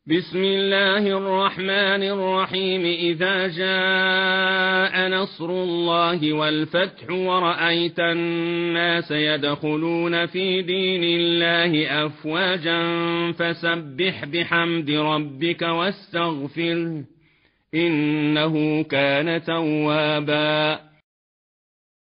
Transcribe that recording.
بسم الله الرحمن الرحيم. إذا جاء نصر الله والفتح ورأيت الناس يدخلون في دين الله أفواجا فسبح بحمد ربك واستغفره إنه كان توابا.